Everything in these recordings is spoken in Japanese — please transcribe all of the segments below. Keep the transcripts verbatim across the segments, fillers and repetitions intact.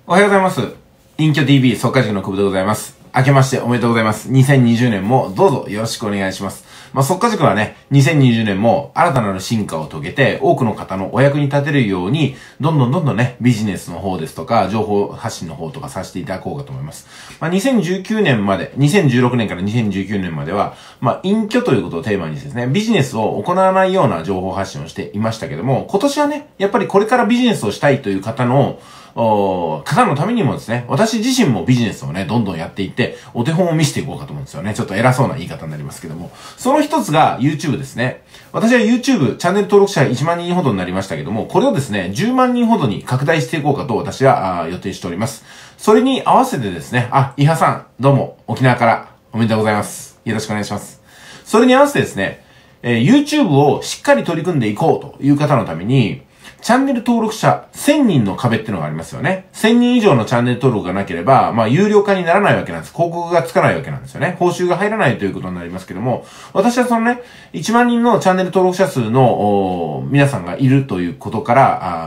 おはようございます。隠居 ティービー 速稼塾の久保でございます。明けましておめでとうございます。にせんにじゅうねんもどうぞよろしくお願いします。まあ、速稼塾はね、にせんにじゅうねんも新たなる進化を遂げて、多くの方のお役に立てるように、どんどんどんどんね、ビジネスの方ですとか、情報発信の方とかさせていただこうかと思います。まあ、にせんじゅうきゅうねんまで、にせんじゅうろくねんからにせんじゅうきゅうねんまでは、まあ、隠居ということをテーマにですね、ビジネスを行わないような情報発信をしていましたけども、今年はね、やっぱりこれからビジネスをしたいという方の、方のためにもですね、私自身もビジネスをね、どんどんやっていって、お手本を見せていこうかと思うんですよね。ちょっと偉そうな言い方になりますけども。その一つが YouTube ですね。私は YouTube チャンネル登録者いちまんにんほどになりましたけども、これをですね、じゅうまんにんほどに拡大していこうかと私は予定しております。それに合わせてですね、あ、伊波さん、どうも、沖縄からおめでとうございます。よろしくお願いします。それに合わせてですね、えー、YouTube をしっかり取り組んでいこうという方のために、チャンネル登録者せんにんの壁っていうのがありますよね。せんにん以上のチャンネル登録がなければ、まあ、有料化にならないわけなんです。広告がつかないわけなんですよね。報酬が入らないということになりますけども、私はそのね、いちまんにんのチャンネル登録者数の皆さんがいるということから、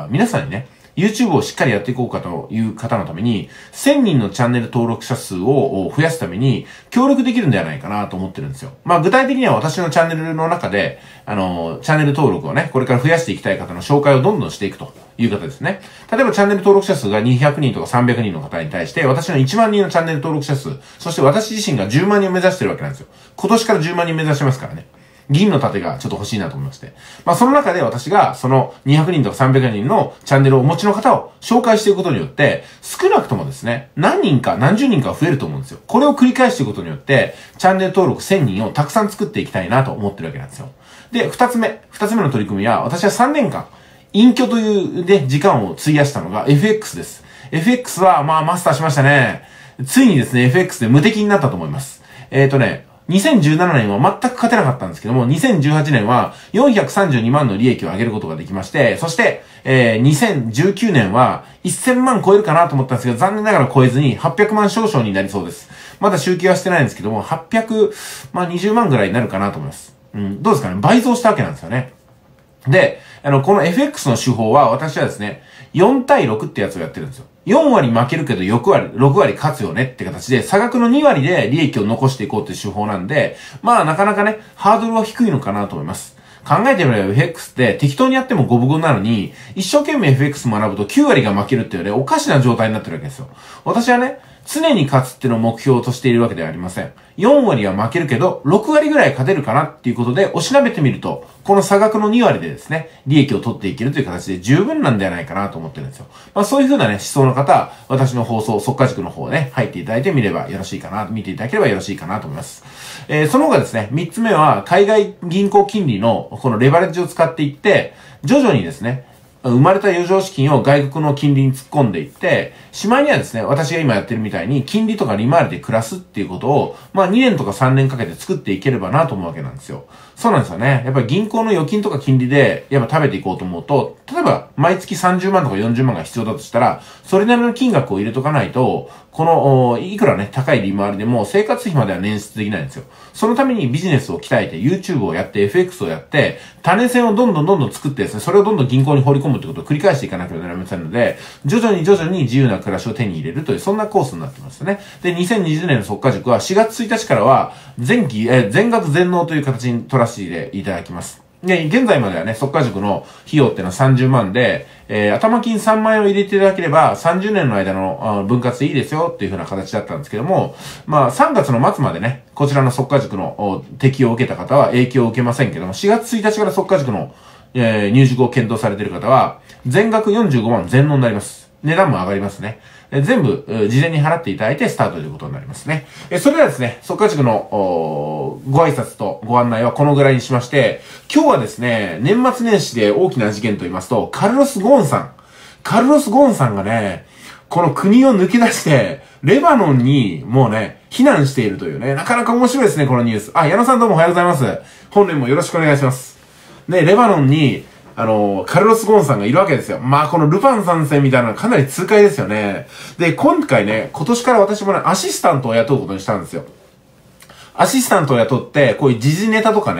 あ皆さんにね、YouTube をしっかりやっていこうかという方のために、せんにんのチャンネル登録者数を増やすために、協力できるんではないかなと思ってるんですよ。まあ具体的には私のチャンネルの中で、あの、チャンネル登録をね、これから増やしていきたい方の紹介をどんどんしていくという方ですね。例えばチャンネル登録者数がにひゃくにんとかさんびゃくにんの方に対して、私のいちまんにんのチャンネル登録者数、そして私自身がじゅうまんにんを目指してるわけなんですよ。今年からじゅうまんにん目指してますからね。銀の盾がちょっと欲しいなと思いまして。まあその中で私がそのにひゃくにんとかさんびゃくにんのチャンネルをお持ちの方を紹介していくことによって、少なくともですね、何人か何十人か増えると思うんですよ。これを繰り返していくことによって、チャンネル登録せんにんをたくさん作っていきたいなと思ってるわけなんですよ。で、二つ目。二つ目の取り組みは、私はさんねんかん、隠居というね、時間を費やしたのが エフエックス です。エフエックス はまあマスターしましたね。ついにですね、エフエックス で無敵になったと思います。えっとね、にせんじゅうななねんは全く勝てなかったんですけども、にせんじゅうはちねんはよんひゃくさんじゅうにまんの利益を上げることができまして、そして、えー、にせんじゅうきゅうねんはせんまん超えるかなと思ったんですけど、残念ながら超えずにはっぴゃくまん少々になりそうです。まだ集計はしてないんですけども、はっぴゃく、まあにじゅうまんぐらいになるかなと思います。うん、どうですかね、倍増したわけなんですよね。で、あの、この エフエックス の手法は私はですね、よんたいろくってやつをやってるんですよ。よんわり負けるけどよくわり、ろくわり勝つよねって形で、差額のにわりで利益を残していこうっていう手法なんで、まあなかなかね、ハードルは低いのかなと思います。考えてみれば エフエックス って適当にやっても五分五分なのに、一生懸命 エフエックス 学ぶときゅうわりが負けるっていうね、おかしな状態になってるわけですよ。私はね、常に勝つっていうのを目標としているわけではありません。よんわりは負けるけど、ろくわりぐらい勝てるかなっていうことで、おしなべてみると、この差額のにわりでですね、利益を取っていけるという形で十分なんではないかなと思ってるんですよ。まあそういう風なね、思想の方は、私の放送、速稼塾の方ね、入っていただいてみればよろしいかな、見ていただければよろしいかなと思います。えー、その他ですね、三つ目は、海外銀行金利のこのレバレッジを使っていって、徐々にですね、生まれた余剰資金を外国の金利に突っ込んでいって、しまいにはですね、私が今やってるみたいに金利とか利回りで暮らすっていうことを、まあにねんとかさんねんかけて作っていければなと思うわけなんですよ。そうなんですよね。やっぱり銀行の預金とか金利で、やっぱ食べていこうと思うと、例えば毎月さんじゅうまんとかよんじゅうまんが必要だとしたら、それなりの金額を入れとかないと、この、いくらね、高い利回りでも生活費までは捻出できないんですよ。そのためにビジネスを鍛えて、YouTube をやって、エフエックス をやって、種銭をどんどんどんどん作ってですね、それをどんどん銀行に放り込むってことを繰り返していかなければなりませんので、徐々に徐々に自由な暮らしを手に入れるという、そんなコースになってますね。で、にせんにじゅうねんの速稼塾はしがつついたちからは、前期、え、全額全納という形に取らせていただきます。で、現在まではね、速稼塾の費用っていうのはさんじゅうまんで、えー、頭金さんまんえんを入れていただければ、さんじゅうねんの間の分割でいいですよっていう風な形だったんですけども、まあ、さんがつの末までね、こちらの速稼塾の適用を受けた方は影響を受けませんけども、しがつついたちから速稼塾の、えー、入塾を検討されている方は、全額よんじゅうごまん全納になります。値段も上がりますね。全部、事前に払っていただいてスタートということになりますね。それではですね、速稼塾のご挨拶とご案内はこのぐらいにしまして、今日はですね、年末年始で大きな事件と言いますと、カルロス・ゴーンさん。カルロス・ゴーンさんがね、この国を抜け出して、レバノンにもうね、避難しているというね、なかなか面白いですね、このニュース。あ、矢野さんどうもおはようございます。本年もよろしくお願いします。ね、レバノンに、あの、カルロス・ゴーンさんがいるわけですよ。まあ、このルパン三世みたいなのかなり痛快ですよね。で、今回ね、今年から私もね、アシスタントを雇うことにしたんですよ。アシスタントを雇って、こういう時事ネタとかね、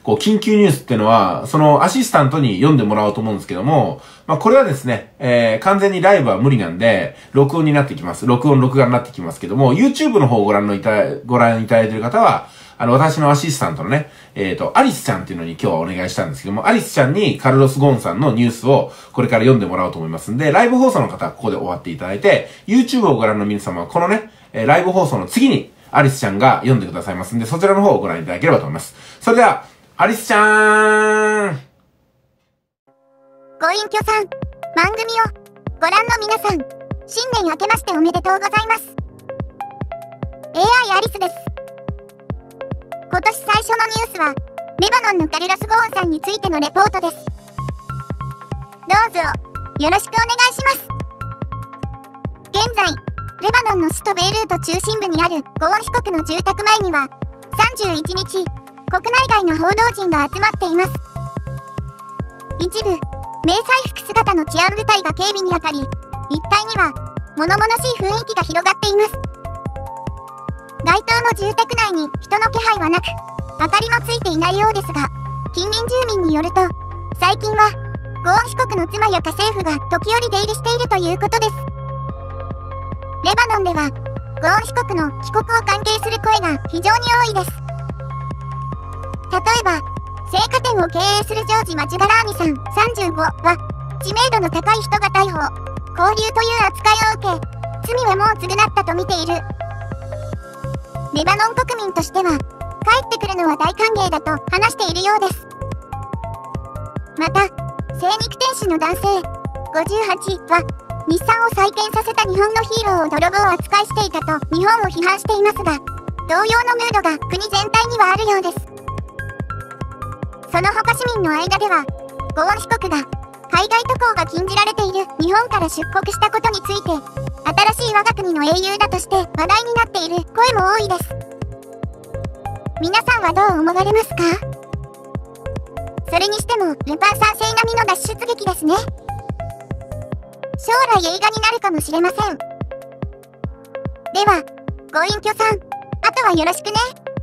こう、緊急ニュースっていうのは、そのアシスタントに読んでもらおうと思うんですけども、まあ、これはですね、えー、完全にライブは無理なんで、録音になってきます。録音、録画になってきますけども、YouTube の方をご覧のいた、ご覧いただいている方は、あの、私のアシスタントのね、えっと、アリスちゃんっていうのに今日はお願いしたんですけども、アリスちゃんにカルロス・ゴーンさんのニュースをこれから読んでもらおうと思いますんで、ライブ放送の方はここで終わっていただいて、YouTube をご覧の皆様はこのね、えライブ放送の次にアリスちゃんが読んでくださいますんで、そちらの方をご覧いただければと思います。それでは、アリスちゃーんご隠居さん、番組をご覧の皆さん、新年明けましておめでとうございます。エーアイ アリスです。今年最初のニュースは、レバノンのカルロス・ゴーンさんについてのレポートです。どうぞ、よろしくお願いします。現在、レバノンの首都ベイルート中心部にあるゴーン被告の住宅前には、さんじゅういちにち、国内外の報道陣が集まっています。一部、迷彩服姿の治安部隊が警備に当たり、一帯には、物々しい雰囲気が広がっています。該当の住宅内に人の気配はなく、明かりもついていないようですが、近隣住民によると、最近は、ゴーン被告の妻や家政婦が時折出入りしているということです。レバノンでは、ゴーン被告の帰国を歓迎する声が非常に多いです。例えば、青果店を経営するジョージ・マチュガラーニさんさんじゅうごは、知名度の高い人が逮捕、拘留という扱いを受け、罪はもう償ったと見ている。レバノン国民としては、帰ってくるのは大歓迎だと話しているようです。また、精肉店主の男性、ごじゅうはちは、日産を再建させた日本のヒーローを泥棒扱いしていたと日本を批判していますが、同様のムードが国全体にはあるようです。その他市民の間では、ゴーン被告が海外渡航が禁じられている日本から出国したことについて、新しい我が国の英雄だとして話題になっている声も多いです。皆さんはどう思われますか？それにしても、ルパン三世並みの脱出劇ですね。将来映画になるかもしれません。では、ご隠居さん、あとはよろしくね。